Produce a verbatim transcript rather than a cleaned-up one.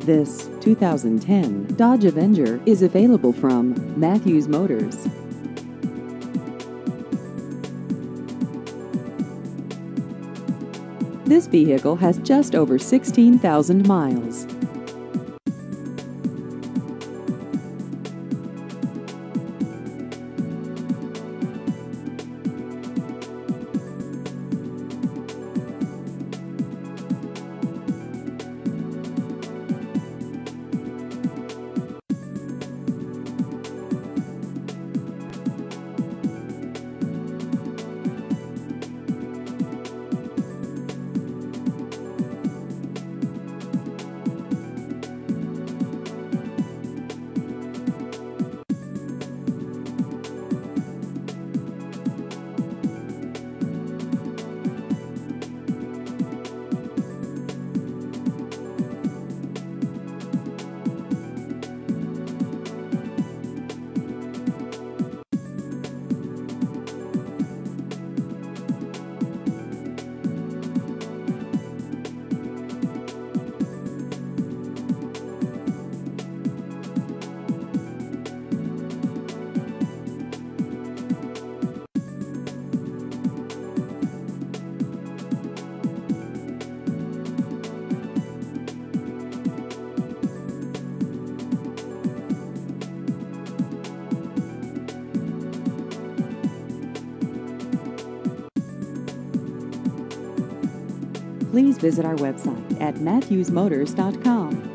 This two thousand ten Dodge Avenger is available from Matthews Motors. This vehicle has just over sixteen thousand miles. Please visit our website at matthews motors dot com.